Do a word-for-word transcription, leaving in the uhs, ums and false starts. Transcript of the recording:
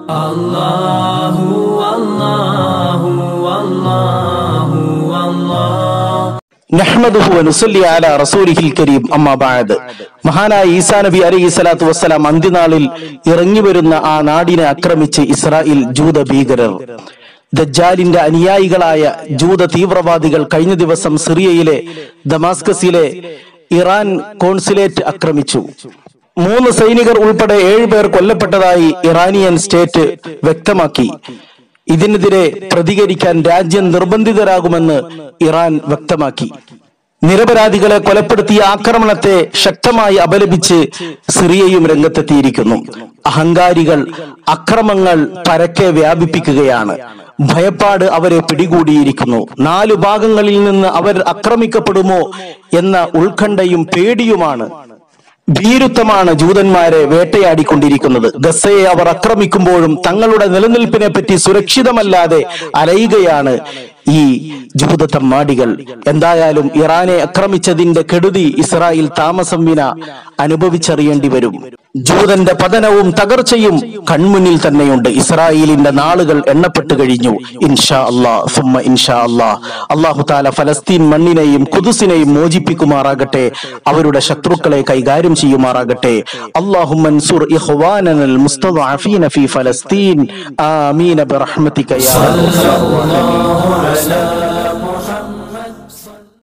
അല്ലാഹു അല്ലാഹു അല്ലാഹു അല്ലാഹ് നഹ്മദുഹു വ നുസല്ലി അലാ റസൂലിഹിൽ കരീം. അമ്മാ ബഅദ്. മഹാനായ ഈസാ നബി അലൈഹി സ്വലാത്തു വസ്സലാം അന്ത്യനാളിൽ ഇറങ്ങി വരുന്ന ആ നാടിനെ ആക്രമിച്ച് ഇസ്രായേൽ ജൂത ഭീകരർ, ദജ്ജാലിന്റെ അനുയായികളായ ജൂത തീവ്രവാദികൾ കഴിഞ്ഞ ദിവസം സിറിയയിലെ ദമാസ്കസിലെ ഇറാൻ കോൺസുലേറ്റ് ആക്രമിച്ചു. മൂന്ന് സൈനികർ ഉൾപ്പെടെ ഏഴ് പേർ കൊല്ലപ്പെട്ടതായി ഇറാനിയൻ സ്റ്റേറ്റ് വ്യക്തമാക്കി. ഇതിനെതിരെ പ്രതികരിക്കാൻ രാജ്യം നിർബന്ധിതരാകുമെന്ന് ഇറാൻ വ്യക്തമാക്കി. നിരപരാധികളെ കൊലപ്പെടുത്തിയ ആക്രമണത്തെ ശക്തമായി അപലപിച്ച് സിറിയയും രംഗത്തെത്തിയിരിക്കുന്നു. അഹങ്കാരികൾ അക്രമങ്ങൾ പരക്കെ വ്യാപിപ്പിക്കുകയാണ്. ഭയപ്പാട് അവരെ പിടികൂടിയിരിക്കുന്നു. നാലു ഭാഗങ്ങളിൽ നിന്ന് അവർ ആക്രമിക്കപ്പെടുമോ എന്ന ഉത്കണ്ഠയും പേടിയുമാണ്, ഭീരുത്വമാണ് ജൂതന്മാരെ വേട്ടയാടിക്കൊണ്ടിരിക്കുന്നത്. ഗസയെ അവർ ആക്രമിക്കുമ്പോഴും തങ്ങളുടെ നിലനിൽപ്പിനെ പറ്റി സുരക്ഷിതമല്ലാതെ അലയുകയാണ് ഈ ജൂത തമ്മാടികൾ. എന്തായാലും ഇറാനെ ആക്രമിച്ചതിന്റെ കെടുതി ഇസ്രായേൽ താമസം വിന അനുഭവിച്ചറിയേണ്ടി വരും. ജൂതന്റെ പതനവും തകർച്ചയും കൺമുന്നിൽ തന്നെയുണ്ട്. ഇസ്രായേലിന്റെ നാളുകൾ എണ്ണപ്പെട്ടു കഴിഞ്ഞു. ഇൻഷാ അല്ലാഹ് സുമ്മ ഇൻഷാ അല്ലാഹ്. അല്ലാഹു തആല ഫലസ്തീൻ മണ്ണിനെയും ഖുദ്സിനെയും മോചിപ്പിക്കുമാറാകട്ടെ. അവരുടെ ശത്രുക്കളെ കൈകാര്യം ചെയ്യുമാറാകട്ടെ. അല്ലാഹുമ്മ അൻസുർ ഇഖ്വാനനൽ മുസ്തദഅഫീന ഫീ ഫലസ്തീൻ. ആമീൻ ബിറഹ്മതിക യാ അർഹമർ റഹീം.